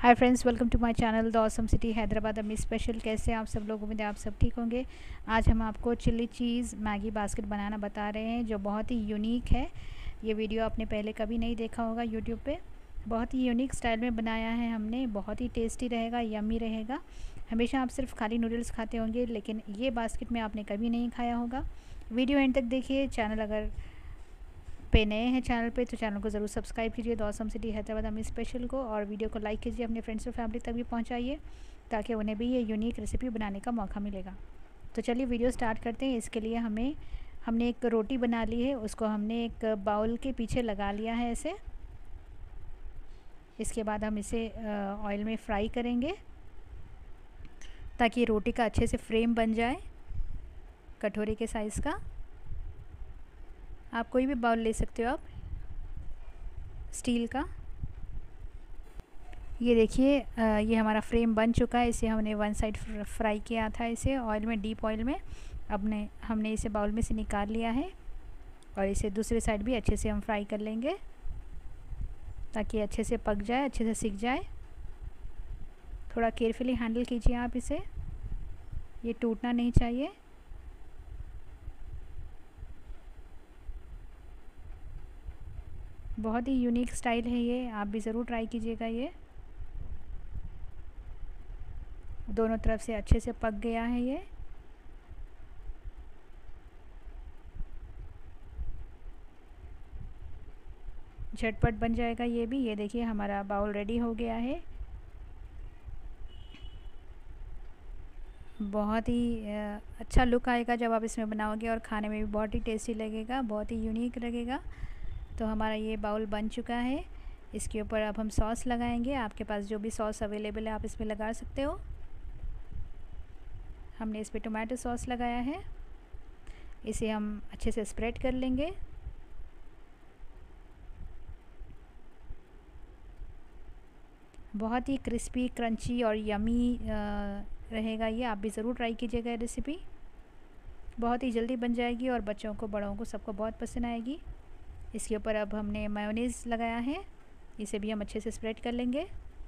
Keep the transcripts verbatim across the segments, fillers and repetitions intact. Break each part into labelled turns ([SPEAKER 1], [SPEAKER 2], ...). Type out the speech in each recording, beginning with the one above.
[SPEAKER 1] Hi friends, welcome to my channel the awesome city Hyderabad Ammi special. कैसे हैं आप सब लोग? उम्मीद है आप सब ठीक होंगे। आज हम आपको चिल्ली चीज़ मैगी बास्केट बनाना बता रहे हैं जो बहुत ही यूनिक है। ये वीडियो आपने पहले कभी नहीं देखा होगा यूट्यूब पे। बहुत ही यूनिक स्टाइल में बनाया है हमने, बहुत ही टेस्टी रहेगा, यम्मी रहेगा। हमेशा आप सिर्फ खाली नूडल्स खाते होंगे, लेकिन ये बास्केट में आपने कभी नहीं खाया होगा। वीडियो एंड तक देखिए। चैनल अगर पे नए हैं चैनल पे तो चैनल को ज़रूर सब्सक्राइब कीजिए the awesome city Hyderabad Ammi special को, और वीडियो को लाइक कीजिए, अपने फ्रेंड्स और फैमिली तक भी पहुंचाइए ताकि उन्हें भी ये यूनिक रेसिपी बनाने का मौका मिलेगा। तो चलिए वीडियो स्टार्ट करते हैं। इसके लिए हमें हमने एक रोटी बना ली है, उसको हमने एक बाउल के पीछे लगा लिया है ऐसे। इसके बाद हम इसे ऑयल में फ्राई करेंगे ताकि रोटी का अच्छे से फ्रेम बन जाए कटोरी के साइज़ का। आप कोई भी बाउल ले सकते हो आप स्टील का। ये देखिए, ये हमारा फ्रेम बन चुका है। इसे हमने वन साइड फ्राई किया था इसे ऑयल में, डीप ऑयल में। अब ने हमने इसे बाउल में से निकाल लिया है और इसे दूसरे साइड भी अच्छे से हम फ्राई कर लेंगे ताकि अच्छे से पक जाए, अच्छे से सिक जाए। थोड़ा केयरफुली हैंडल कीजिए आप इसे, ये टूटना नहीं चाहिए। बहुत ही यूनिक स्टाइल है ये, आप भी ज़रूर ट्राई कीजिएगा। ये दोनों तरफ से अच्छे से पक गया है ये। झटपट बन जाएगा ये भी। ये देखिए हमारा बाउल रेडी हो गया है। बहुत ही अच्छा लुक आएगा जब आप इसमें बनाओगे, और खाने में भी बहुत ही टेस्टी लगेगा, बहुत ही यूनिक लगेगा। तो हमारा ये बाउल बन चुका है। इसके ऊपर अब हम सॉस लगाएंगे। आपके पास जो भी सॉस अवेलेबल है आप इसमें लगा सकते हो। हमने इस पर टोमेटो सॉस लगाया है। इसे हम अच्छे से स्प्रेड कर लेंगे। बहुत ही क्रिस्पी, क्रंची और यमी रहेगा ये। आप भी ज़रूर ट्राई कीजिएगा। रेसिपी बहुत ही जल्दी बन जाएगी और बच्चों को, बड़ों को, सबको बहुत पसंद आएगी। इसके ऊपर अब हमने मायोनीज़ लगाया है, इसे भी हम अच्छे से स्प्रेड कर लेंगे।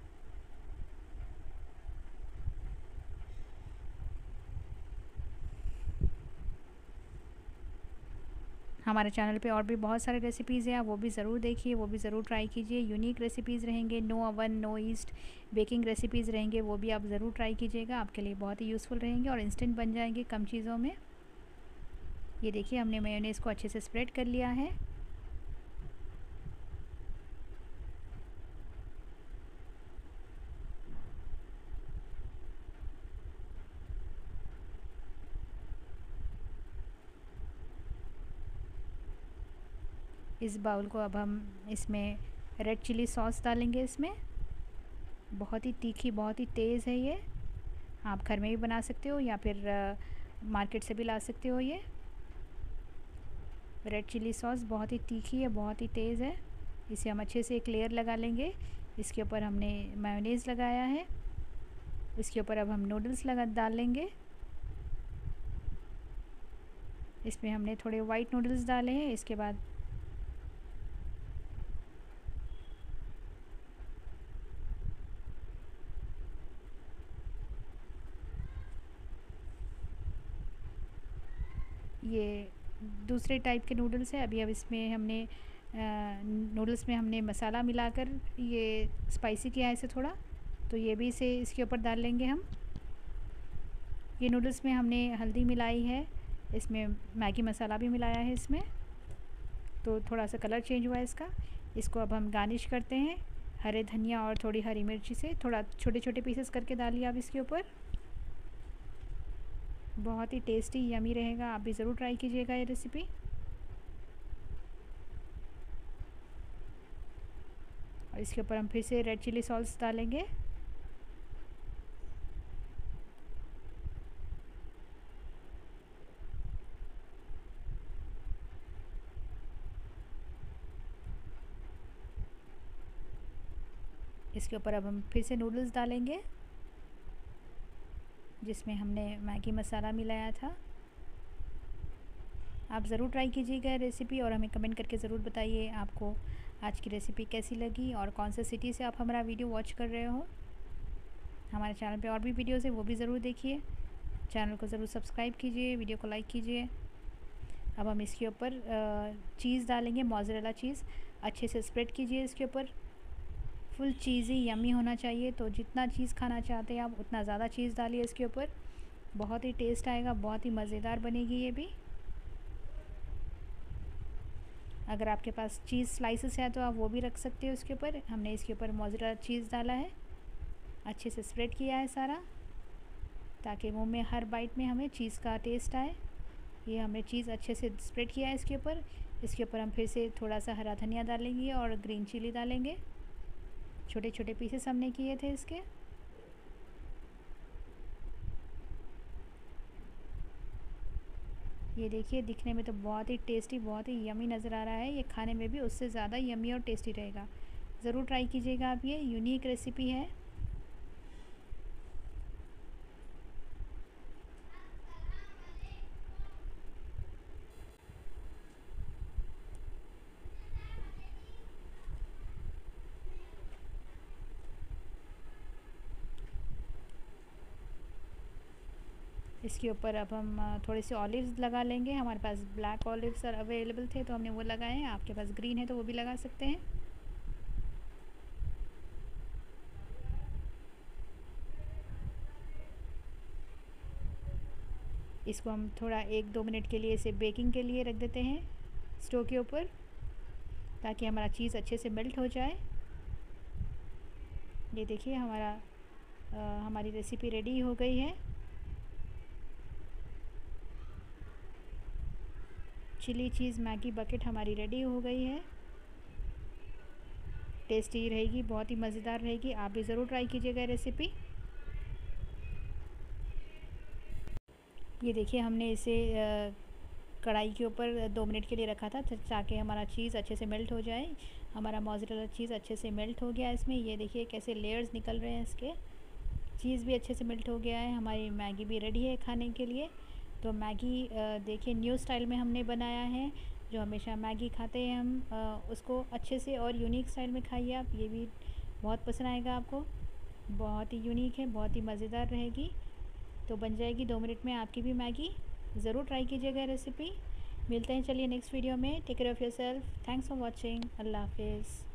[SPEAKER 1] हमारे चैनल पे और भी बहुत सारे रेसिपीज़ हैं, आप वो भी ज़रूर देखिए, वो भी ज़रूर ट्राई कीजिए। यूनिक रेसिपीज़ रहेंगे, no oven no yeast baking recipes रहेंगे, वो भी आप ज़रूर ट्राई कीजिएगा। आपके लिए बहुत ही यूज़फुल रहेंगे और इंस्टेंट बन जाएंगे कम चीज़ों में। ये देखिए हमने मेयोनेज़ को अच्छे से स्प्रेड कर लिया है। इस बाउल को अब हम इसमें रेड चिली सॉस डालेंगे। इसमें बहुत ही तीखी, बहुत ही तेज़ है ये। आप घर में भी बना सकते हो या फिर मार्केट से भी ला सकते हो। ये रेड चिली सॉस बहुत ही तीखी है, बहुत ही तेज़ है। इसे हम अच्छे से एक लेयर लगा लेंगे। इसके ऊपर हमने मायोनीज़ लगाया है। इसके ऊपर अब हम नूडल्स लगा डाल लेंगे। इसमें हमने थोड़े वाइट नूडल्स डाले हैं। इसके बाद ये दूसरे टाइप के नूडल्स है। अभी अब इसमें हमने नूडल्स में हमने मसाला मिलाकर ये स्पाइसी किया है इसे थोड़ा, तो ये भी इसे इसके ऊपर डाल लेंगे हम। ये नूडल्स में हमने हल्दी मिलाई है, इसमें मैगी मसाला भी मिलाया है इसमें, तो थोड़ा सा कलर चेंज हुआ है इसका। इसको अब हम गार्निश करते हैं हरे धनिया और थोड़ी हरी मिर्ची से। थोड़ा छोटे छोटे पीसेस करके डालिए आप इसके ऊपर। बहुत ही टेस्टी, यमी रहेगा। आप भी ज़रूर ट्राई कीजिएगा ये रेसिपी। और इसके ऊपर हम फिर से रेड चिली सॉस डालेंगे। इसके ऊपर अब हम फिर से नूडल्स डालेंगे जिसमें हमने मैगी मसाला मिलाया था। आप ज़रूर ट्राई कीजिएगा रेसिपी और हमें कमेंट करके ज़रूर बताइए आपको आज की रेसिपी कैसी लगी और कौन सा सिटी से आप हमारा वीडियो वॉच कर रहे हो। हमारे चैनल पे और भी वीडियोज़ है, वो भी ज़रूर देखिए। चैनल को ज़रूर सब्सक्राइब कीजिए, वीडियो को लाइक कीजिए। अब हम इसके ऊपर चीज़ डालेंगे, मोज़रेला चीज़ अच्छे से स्प्रेड कीजिए इसके ऊपर। फुल चीज़ी यमी होना चाहिए, तो जितना चीज़ खाना चाहते हैं आप उतना ज़्यादा चीज़ डालिए इसके ऊपर। बहुत ही टेस्ट आएगा, बहुत ही मज़ेदार बनेगी ये भी। अगर आपके पास चीज़ स्लाइसेस है तो आप वो भी रख सकते हो इसके ऊपर। हमने इसके ऊपर मोज़रेला चीज़ डाला है, अच्छे से स्प्रेड किया है सारा, ताकि मुंह में हर बाइट में हमें चीज़ का टेस्ट आए। ये हमने चीज़ अच्छे से स्प्रेड किया है इसके ऊपर। इसके ऊपर हम फिर से थोड़ा सा हरा धनिया डालेंगे और ग्रीन चिली डालेंगे। छोटे छोटे पीसेस हमने किए थे इसके। ये देखिए, दिखने में तो बहुत ही टेस्टी, बहुत ही यमी नज़र आ रहा है। ये खाने में भी उससे ज़्यादा यमी और टेस्टी रहेगा। ज़रूर ट्राई कीजिएगा आप, ये यूनिक रेसिपी है। इसके ऊपर अब हम थोड़े से ऑलिव्स लगा लेंगे। हमारे पास ब्लैक ऑलिव्स अवेलेबल थे तो हमने वो लगाए हैं। आपके पास ग्रीन है तो वो भी लगा सकते हैं। इसको हम थोड़ा एक दो मिनट के लिए इसे बेकिंग के लिए रख देते हैं स्टोव के ऊपर, ताकि हमारा चीज़ अच्छे से मेल्ट हो जाए। ये देखिए, हमारा आ, हमारी रेसिपी रेडी हो गई है। चिली चीज़ मैगी बकेट हमारी रेडी हो गई है। टेस्टी रहेगी, बहुत ही मज़ेदार रहेगी। आप भी ज़रूर ट्राई कीजिएगा रेसिपी। ये देखिए, हमने इसे कढ़ाई के ऊपर दो मिनट के लिए रखा था ताकि हमारा चीज़ अच्छे से मेल्ट हो जाए। हमारा मोज़रेला चीज़ अच्छे से मेल्ट हो गया इसमें। ये देखिए कैसे लेयर्स निकल रहे हैं इसके। चीज़ भी अच्छे से मेल्ट हो गया है। हमारी मैगी भी रेडी है खाने के लिए। तो मैगी देखिए न्यू स्टाइल में हमने बनाया है। जो हमेशा मैगी खाते हैं हम, उसको अच्छे से और यूनिक स्टाइल में खाइए आप। ये भी बहुत पसंद आएगा आपको। बहुत ही यूनिक है, बहुत ही मज़ेदार रहेगी। तो बन जाएगी दो मिनट में आपकी भी मैगी। ज़रूर ट्राई कीजिएगा रेसिपी। मिलते हैं चलिए नेक्स्ट वीडियो में। Take care of yourself. Thanks for watching. अल्लाह हाफिज़।